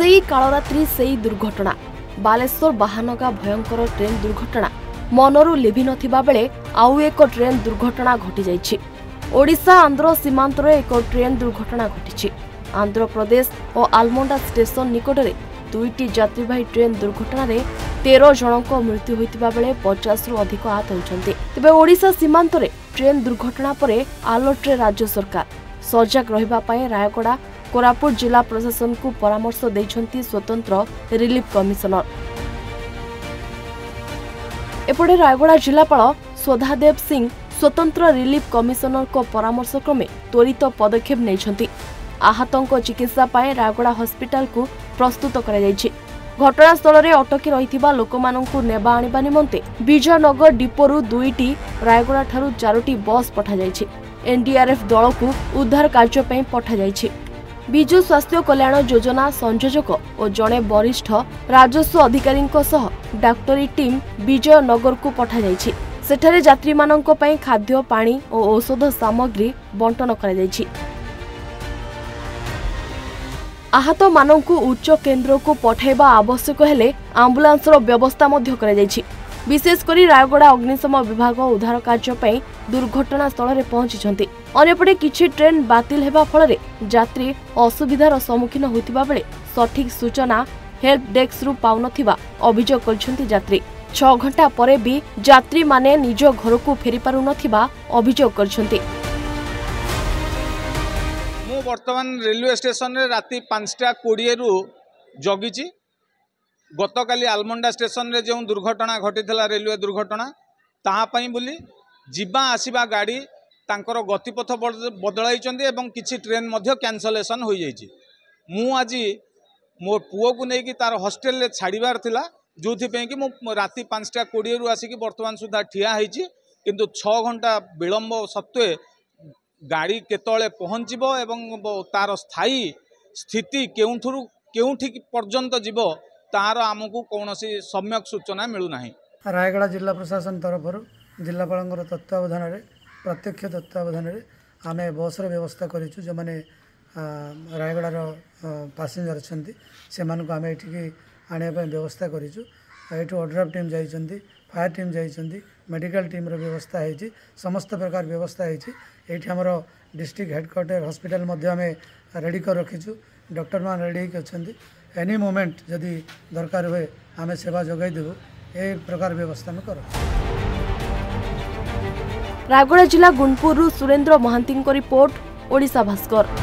सेई कालरात्रि सेई दुर्घटना बालेश्वर बाहानगा भयंकर ट्रेन दुर्घटना मनरू लिभि नथिबा बेले आउ एक ट्रेन दुर्घटना घटी जाइछि। ओडिशा आंध्र सीमांतर एक ट्रेन दुर्घटना घटी। आंध्र प्रदेश और आलमोंडा स्टेशन निकटरे दुईटी यात्रीवाही ट्रेन दुर्घटना रे 13 जनक मृत्यु होइतिबा बेले 50 रु अधिक आहत होइछन्ते। तबे ओडिशा सीमांतरे ट्रेन दुर्घटना परे आलर्टरे राज्य सरकार सजग रहिबा पई रायगड़ा कोरापुट जिला प्रशासन को परामर्श दैछन्ती स्वतंत्र रिलीफ कमिशनर। एपटे रायगड़ा जिलापाल स्वधादेव सिंह स्वतंत्र रिलीफ कमिशनर को परामर्श क्रमे त्वरित पदक्षेप नैछन्ती। आहतों चिकित्सा पाए रायगड़ा हॉस्पिटल को प्रस्तुत करा जायछि। घटनास्थल में अटकी रहिथिबा लोकमानंकु नेबा आनिबा निमंते विजयनगर डिपोरु 2टी रायगड़ा ठारू 4टी बस पठा जायछि। एनडीआरएफ दल को उद्धार कार्य पई पठा जायछि। विजु स्वास्थ्य कल्याण योजना संयोजक और जड़े वरिष्ठ राजस्व अधिकारी डाक्टरी टीम विजयनगर को पठा जायछि। सेठारे यात्री मानंको पई खाद्य पानी और औषध सामग्री बंटन करा जायछि। आहत मानंकु उच्च केन्द्र को पठाइबा आवश्यक हेले आम्बुलांसर व्यवस्था मध्य करा जायछि। विशेषकर रायगड़ा अग्निशम विभाग उद्धार कार्य पई दुर्घटना स्थल में पहुंची। अन्यपटे किछि ट्रेन बातिल हेबा फल यात्री असुविधार सम्मुखीन होइतिबा बेले सठिक सूचना हेल्प डेस्क रु पाउनथिबा अभियोग करछन्ती यात्री। 6 घंटा परे भी यात्री माने निज घर को फेरी पारु नथिबा अभियोग करछन्ती। मु वर्तमान रेलवे स्टेशन रे राति 5:20 रु जगिची। गतकाली आलमोंडा स्टेशन रे जो दुर्घटना घटी रेलवे दुर्घटना ताहा पई बोली जीवा आसीबा गाड़ी तांकर गतिपथ बदलाई एवं किछि ट्रेन मध्य कैंसलेशन हो जाइछि। मु आज मो पुओ को लेकिन तार हॉस्टेल रे छाड़ीबार थिला जो कि मु राति 5:20 रु आसिक वर्तमान सुधा ठिया होइछि। किंतु 6 घंटा विलंब सत्वे गाड़ी केतळे पहुँचबो एवं तार स्थायी स्थिति केउठी पर्यंत जीवो तार आमको कौनसी सम्यक सूचना मिलूना। रायगड़ा जिला प्रशासन तरफ जिलापाल तत्वावधान प्रत्यक्ष तत्वावधान आम बस व्यवस्था करूँ। जो मैंने रायगड़ार पैसेंजर अच्छा से आम ये आने व्यवस्था करूँ। ये ओड्राफ टीम जाइए, फायर टीम जाइए, मेडिकल टीम व्यवस्था है, समस्त प्रकार व्यवस्था है। आमर डिस्ट्रिक्ट हेडक्वार्टर हॉस्पिटल आम रेडी कर रखीचु। डॉक्टर मान रेडी अच्छा एनी मोमेंट जदि दरकार हुए आम सेवा जोगाई देबू। ए प्रकार व्यवस्था में कर। रायगड़ा जिला गुणपुर सुरेंद्र महांती रिपोर्ट, ओडिशा भास्कर।